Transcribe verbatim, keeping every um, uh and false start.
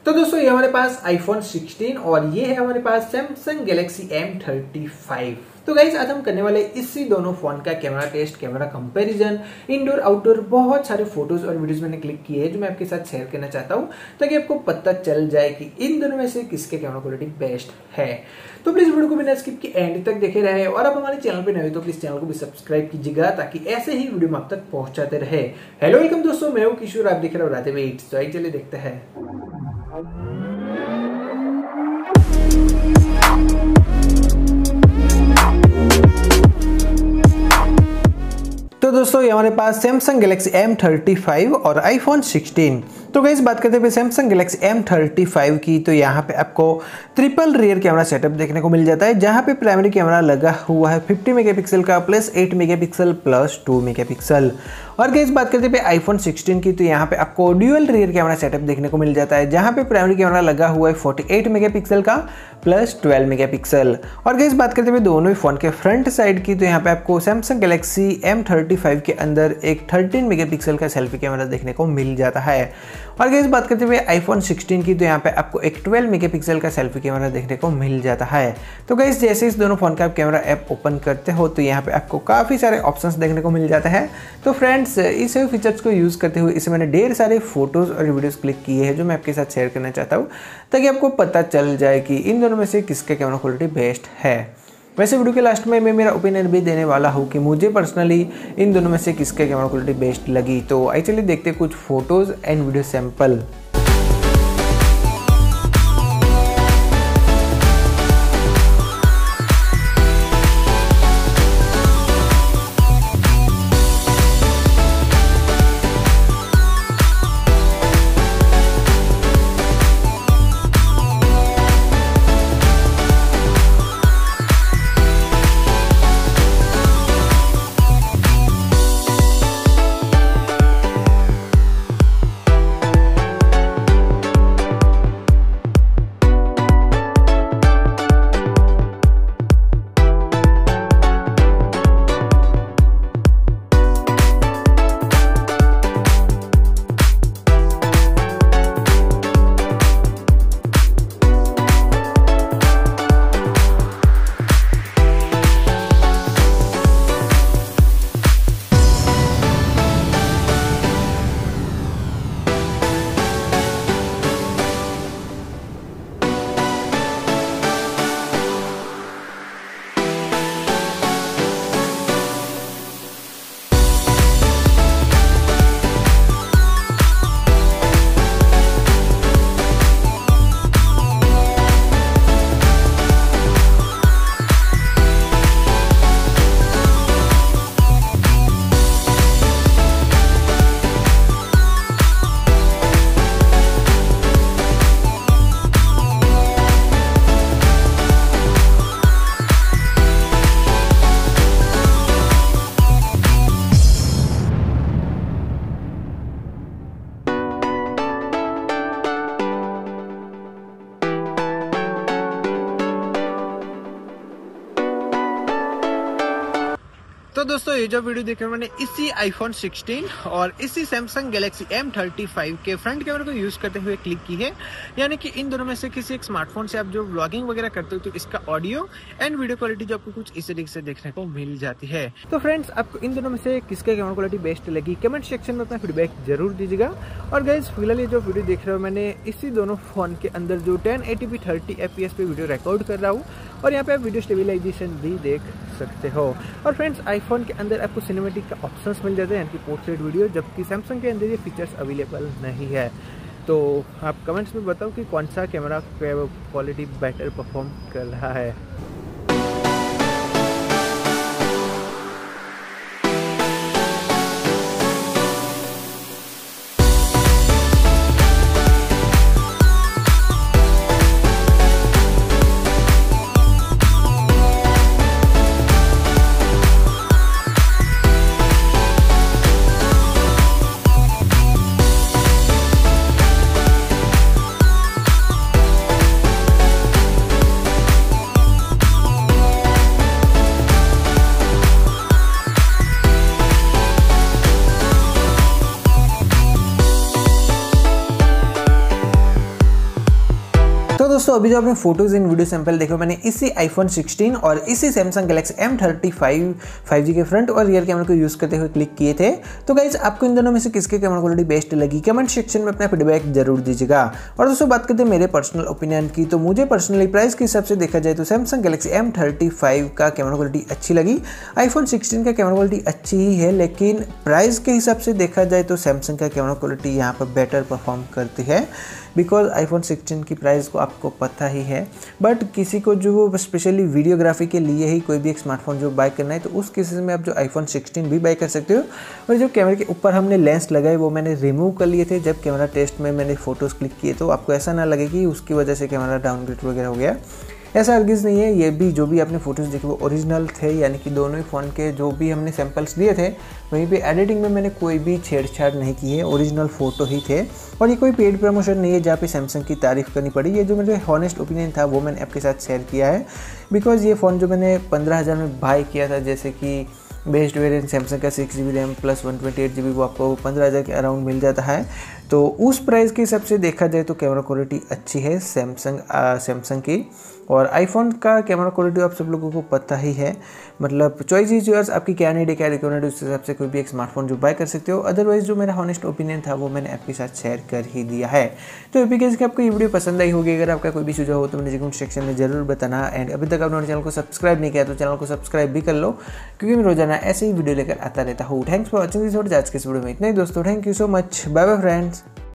तो दोस्तों ये हमारे पास आईफोन सिक्सटीन और ये है हमारे पास Samsung Galaxy M thirty five. तो गाइस आज हम करने वाले इसी दोनों फोन का camera test, camera comparison, indoor outdoor बहुत सारे फोटोज और वीडियोस मैंने क्लिक किए हैं जो मैं आपके साथ शेयर करना चाहता हूं ताकि आपको पता चल जाए कि इन दोनों में से किसके कैमरा क्वालिटी बेस्ट है। तो प्लीज वीडियो को बिना स्किप के एंड तक देखे रहे और आप हमारे चैनल पे नए हो तो प्लीज चैनल को भी सब्सक्राइब कीजिएगा ताकि ऐसे ही वीडियो हम आप तक पहुंचाते रहे। हेलो वेलकम दोस्तों, मैं हूं किशोर, आप देख रहे हो राधे वेट्स। तो आइए चलिए देखते हैं। तो दोस्तों ये हमारे पास Samsung Galaxy M thirty five और आईफोन सिक्सटीन। तो गाइस बात करते हैं Samsung Galaxy M thirty five की, तो यहाँ पे आपको ट्रिपल रियर कैमरा सेटअप देखने को मिल जाता है जहाँ पे प्राइमरी कैमरा लगा हुआ है फिफ्टी मेगापिक्सल का plus eight megapixel plus two megapixel. और गाइस बात करते हैं आईफोन सिक्सटीन की, तो यहाँ पे आपको ड्यूअल रियर कैमरा सेटअप देखने को मिल जाता है जहाँ पे प्राइमरी कैमरा लगा हुआ है फोर्टी एट मेगापिक्सल का प्लस ट्वेल्व मेगापिक्सल। और गाइस बात करते हैं दोनों ही फोन के फ्रंट साइड की, तो यहाँ पे आपको Samsung Galaxy M thirty five के अंदर एक थर्टीन मेगापिक्सल का सेल्फी कैमरा देखने को मिल जाता है। और गाइस बात करते हुए आईफोन सिक्सटीन की, तो यहाँ पे आपको एक ट्वेल्व मेगापिक्सल का सेल्फी कैमरा देखने को मिल जाता है। तो गाइस जैसे इस दोनों फोन का आप कैमरा ऐप ओपन करते हो तो यहाँ पे आपको काफ़ी सारे ऑप्शंस देखने को मिल जाते हैं। तो फ्रेंड्स इस सभी फीचर्स को यूज़ करते हुए इसमें मैंने ढेर सारे फोटोज़ और वीडियोज़ क्लिक किए हैं जो मैं आपके साथ शेयर करना चाहता हूँ ताकि आपको पता चल जाए कि इन दोनों में से किसका कैमरा क्वालिटी बेस्ट है। वैसे वीडियो के लास्ट में मैं मेरा ओपिनियन भी देने वाला हूँ कि मुझे पर्सनली इन दोनों में से किसका कैमरा क्वालिटी बेस्ट लगी। तो एक्चुअली देखते कुछ फोटोज़ एंड वीडियो सैंपल। तो दोस्तों ये जो वीडियो देख रहे हैं मैंने इसी आईफोन सिक्सटीन और इसी Samsung Galaxy M thirty five के फ्रंट कैमरा को यूज करते हुए क्लिक की है। यानी कि इन दोनों में से किसी एक स्मार्टफोन से आप जो व्लॉगिंग वगैरह करते हो तो इसका ऑडियो एंड वीडियो क्वालिटी जो आपको कुछ इस तरीके से देखने को मिल जाती है। तो फ्रेंड्स आपको इन दोनों में से किसका कैमरा क्वालिटी बेस्ट लगी कमेंट सेक्शन में अपना फीडबैक जरूर दीजिएगा। और गाइस फिलहाल ये जो वीडियो देख रहे हो मैंने इसी दोनों फोन के अंदर जो ten eighty p thirty f p s पे वीडियो रिकॉर्ड कर रहा हूँ और यहाँ पे आप वीडियो स्टेबिलाईजेशन भी देख सकते हो। और फ्रेंड्स आईफोन के अंदर आपको सिनेमैटिक का ऑप्शंस मिल जाते हैं यानी कि पोर्ट्रेट वीडियो, जबकि सैमसंग के अंदर ये फीचर्स अवेलेबल नहीं है। तो आप कमेंट्स में बताओ कि कौन सा कैमरा क्वालिटी बेटर परफॉर्म कर रहा है। तो दोस्तों अभी जो आपने फोटोज इन वीडियो सैंपल देखो मैंने इसी आईफोन सिक्सटीन और इसी Samsung Galaxy M thirty five five G के फ्रंट और रियर कैमरा को यूज़ करते हुए क्लिक किए थे। तो गाइज आपको इन दोनों में से किसके कैमरा क्वालिटी बेस्ट लगी कमेंट सेक्शन में अपना फीडबैक जरूर दीजिएगा। और दोस्तों बात करते हैं मेरे पर्सनल ओपिनियन की, तो मुझे पर्सनली प्राइस के हिसाब से देखा जाए तो Samsung Galaxy M thirty five का कैमरा क्वालिटी अच्छी लगी। आईफोन सिक्सटीन का कैमरा क्वालिटी अच्छी ही है, लेकिन प्राइस के हिसाब से देखा जाए तो सैमसंग का कैमरा क्वालिटी यहाँ पर बेटर परफॉर्म करती है, बिकॉज आईफोन सिक्सटीन की प्राइस को आपको पता ही है। बट किसी को जो स्पेशली वीडियोग्राफी के लिए ही कोई भी एक स्मार्टफोन जो बाय करना है तो उस केसेस में आप जो आईफोन सिक्सटीन भी बाय कर सकते हो। और जो कैमरे के ऊपर हमने लेंस लगाए वो मैंने रिमूव कर लिए थे जब कैमरा टेस्ट में मैंने फ़ोटोज़ क्लिक किए, तो आपको ऐसा ना लगे कि उसकी वजह से कैमरा डाउनग्रेड वगैरह हो गया, ऐसा हरगिज़ नहीं है। ये भी जो भी आपने फोटोज़ देखे वो ओरिजिनल थे, यानी कि दोनों ही फ़ोन के जो भी हमने सैंपल्स लिए थे वहीं पे एडिटिंग में मैंने कोई भी छेड़छाड़ नहीं की है, ओरिजिनल फ़ोटो ही थे। और ये कोई पेड प्रमोशन नहीं है जहाँ पे सैमसंग की तारीफ़ करनी पड़ी। ये जो मेरे हॉनेस्ट ओपिनियन था वो मैंने आपके साथ शेयर किया है, बिकॉज़ ये फ़ोन जो मैंने पंद्रह हज़ार में बाय किया था, जैसे कि बेस्ट वेरिएंट सैमसंग का six G B RAM plus one twenty eight G B वो आपको पंद्रह हज़ार के अराउंड मिल जाता है। तो उस प्राइस के हिसाब से देखा जाए तो कैमरा क्वालिटी अच्छी है सैमसंग सैमसंग की। और आईफोन का कैमरा क्वालिटी आप सब लोगों को पता ही है, मतलब चॉइस इज योर्स, आपकी क्या नीड है क्या रिक्वायरमेंट उस हिसाब से कोई भी एक स्मार्टफोन जो बाय कर सकते हो। अदरवाइज जो मेरा हॉनेस्ट ओपिनियन था वो मैंने आपके साथ शेयर कर ही दिया है। तो एपी केस की आपको ये वीडियो पसंद आई होगी, अगर आपका कोई भी सुझाव हो तो मुझे कमेंट सेक्शन में जरूर बताना। एंड अभी तक आपने चैनल को सब्सक्राइब नहीं किया तो चैनल को सब्सक्राइब भी कर लो, क्योंकि मैं रोजाना ऐसे ही वीडियो लेकर आता रहता हूँ। Thanks for watching this video. आज के इस वीडियो में इतना ही दोस्तों, thank you so much, bye bye friends.